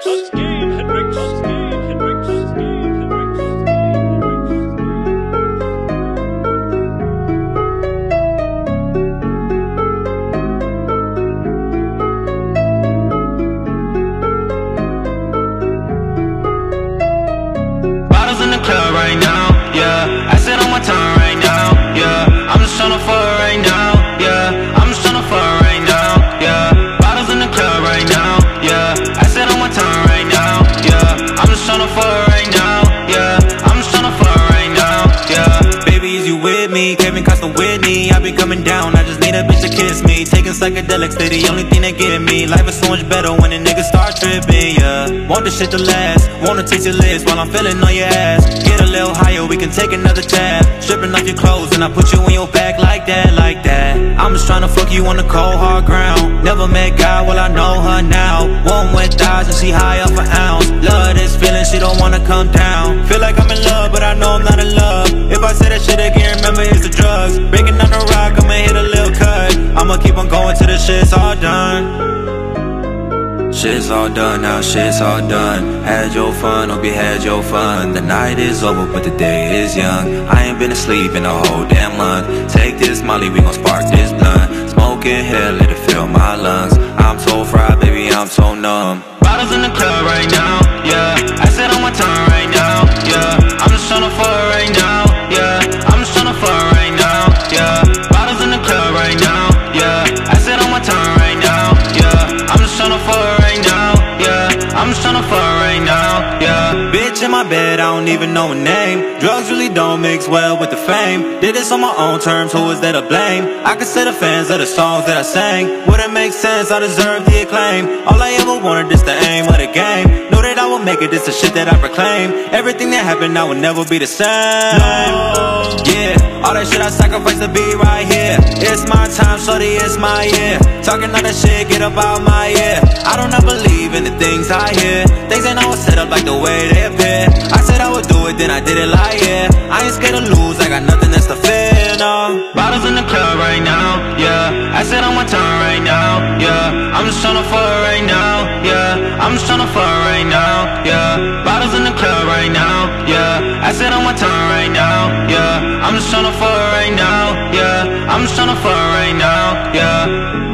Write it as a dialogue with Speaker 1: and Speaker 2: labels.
Speaker 1: Bottles in the club right now, yeah. Acid on my tongue right now, yeah. I'm just tryna fuck right now, yeah. I'm just tryna fuck right now, yeah. Bottles in the club right now, yeah. Acid on my tongue right now, yeah. I'm just tryna fuck right now, yeah. I'm just tryna fuck right now, yeah. Baby, is you with me? Kevin Costner Whitney. I be coming down, I just need a bitch to kiss me. Taking psychedelics, they the only thing that get me. Life is so much better when a nigga start tripping, yeah. Want this shit to last, wanna taste your lips while I'm feeling on your ass. Get a little higher, we can take another tab. Stripping off your clothes and I put you on your back like that, like that. I'm just tryna fuck you on the cold hard ground. Never met God, well I know her now. One wet thighs and she high up an ounce. Love this feeling, she don't wanna come down. Feel like I'm in love, but I know I'm not in love. If I say that shit again, remember it's the drugs. Breaking down the rock, I'ma hit a little cut. I'ma keep on going till the shit's all done. Shit's all done now, shit's all done. Had your fun, hope you had your fun. The night is over, but the day is young. I ain't been asleep in a whole damn month. Take this molly, we gon' spark this blunt. Smoke it here, let it fill my lungs. I'm so fried, baby, I'm so numb. Bottles in the club right now, yeah. Acid on my tongue right now, yeah. I'm just tryna fuck right now, yeah. I'm just tryna fuck right now, yeah. Bottles in the club right now, yeah. Acid on my tongue right now, yeah. I'm just tryna fuck right now, yeah. I'm just tryna fuck right now, yeah. Bitch in my bed, I don't even know her name. Drugs really don't mix well with the fame. Did this on my own terms, who is there to blame? I consider fans of the songs that I sang. Wouldn't make sense, I deserve the acclaim. All I ever wanted is the aim of the game. Know that I will make it, this the shit that I proclaim. Everything that happened, I will never be the same. Yeah, all that shit I sacrificed to be right here. It's my time, shorty, it's my year. Talking all that shit, get up out my ear. I do not believe in the things I hear. Things ain't always set up like the way they appear. I said I would do it, then I did it like yeah. I ain't scared to lose, I got nothing else to fear, no. Bottles in the club right now, yeah. Acid on my tongue right now, yeah. I'm just tryna fuck right now, yeah. I'm just tryna fuck right now, yeah. Bottles in the club right now, yeah. Acid on my tongue right now, yeah. I'm just tryna fuck right now, yeah. I'm just tryna fuck right now, yeah.